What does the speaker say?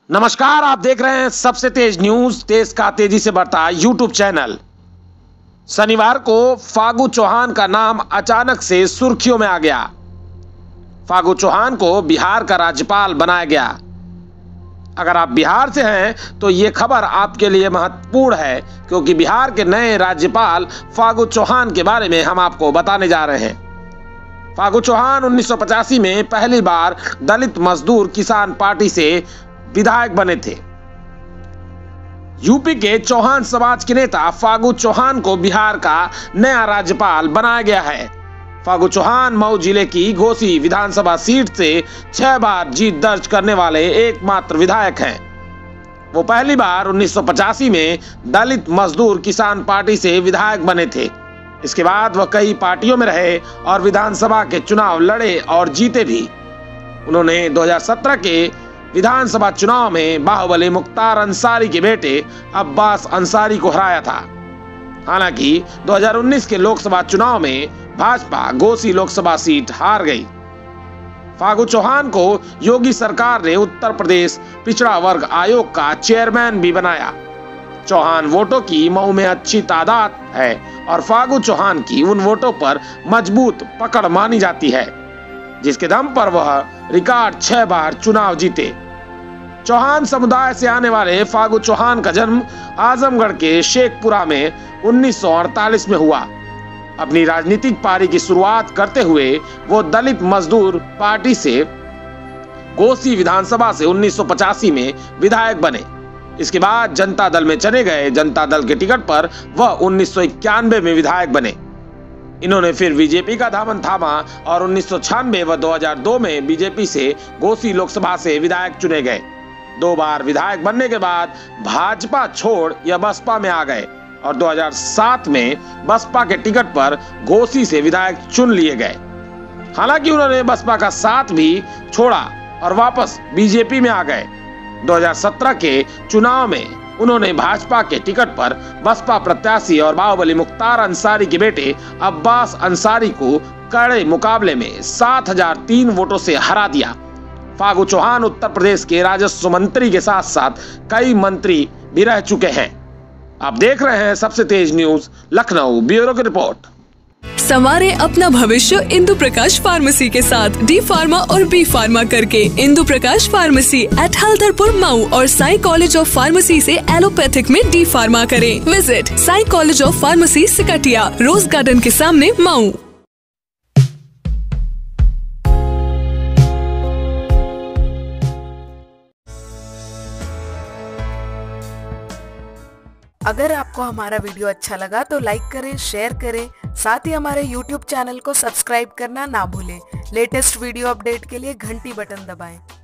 नमस्कार, आप देख रहे हैं सबसे तेज न्यूज, देश का तेजी से बढ़ता यूट्यूब चैनल। शनिवार को फागू चौहान का नाम अचानक से सुर्खियों में आ गया। फागू चौहान को बिहार का राज्यपाल बनाया गया। अगर आप बिहार से हैं तो ये खबर आपके लिए महत्वपूर्ण है, क्योंकि बिहार के नए राज्यपाल फागू चौहान के बारे में हम आपको बताने जा रहे हैं। फागू चौहान 1985 में पहली बार दलित मजदूर किसान पार्टी से विधायक बने थे। यूपी के चौहान समाज के नेता फागू चौहान को बिहार का नया राज्यपाल बनाया गया है। फागू चौहान मऊ जिले की घोसी विधानसभा सीट से 6 बार जीत दर्ज करने वाले एकमात्र विधायक हैं। वो पहली बार 1985 में दलित मजदूर किसान पार्टी से विधायक बने थे। इसके बाद वह कई पार्टियों में रहे और विधानसभा के चुनाव लड़े और जीते भी। उन्होंने 2017 के विधानसभा चुनाव में बाहुबली मुख्तार अंसारी के बेटे अब्बास अंसारी को हराया था। हालांकि 2019 के लोकसभा चुनाव में भाजपा घोसी लोकसभा सीट हार गई। फागू चौहान को योगी सरकार ने उत्तर प्रदेश पिछड़ा वर्ग आयोग का चेयरमैन भी बनाया। चौहान वोटों की मऊ में अच्छी तादाद है और फागू चौहान की उन वोटों पर मजबूत पकड़ मानी जाती है, जिसके दम पर वह रिकॉर्ड 6 बार चुनाव जीते। चौहान समुदाय से आने वाले फागू चौहान का जन्म आजमगढ़ के शेखपुरा में 1948 में हुआ। अपनी राजनीतिक पारी की शुरुआत करते हुए वो दलित मजदूर पार्टी से घोसी विधानसभा से 1985 में विधायक बने। इसके बाद जनता दल में चले गए। जनता दल के टिकट पर वह 1991 में विधायक बने। इन्होंने फिर बीजेपी का दामन थामा और 1996 व 2002 में बीजेपी से घोसी लोकसभा से विधायक चुने गए। 2 बार विधायक बनने के बाद भाजपा छोड़ या बसपा में आ गए और 2007 में बसपा के टिकट पर घोसी से विधायक चुन लिए गए। हालांकि उन्होंने बसपा का साथ भी छोड़ा और वापस बीजेपी में आ गए। 2017 के चुनाव में उन्होंने भाजपा के टिकट पर बसपा प्रत्याशी और बाहुबली मुख्तार अंसारी के बेटे अब्बास अंसारी को कड़े मुकाबले में 7003 वोटों से हरा दिया। फागू चौहान उत्तर प्रदेश के राजस्व मंत्री के साथ साथ कई मंत्री भी रह चुके हैं। आप देख रहे हैं सबसे तेज न्यूज, लखनऊ ब्यूरो की रिपोर्ट। संवारे अपना भविष्य इंदु प्रकाश फार्मेसी के साथ डी फार्मा और बी फार्मा करके। इंदु प्रकाश फार्मेसी एट हल्दरपुर मऊ और साई कॉलेज ऑफ फार्मेसी से एलोपैथिक में डी फार्मा करें। Visit Sai college of pharmacy Siktia, rose garden के सामने, मऊ। अगर आपको हमारा वीडियो अच्छा लगा तो लाइक करें, शेयर करें, साथ ही हमारे YouTube चैनल को सब्सक्राइब करना ना भूलें। लेटेस्ट वीडियो अपडेट के लिए घंटी बटन दबाएं।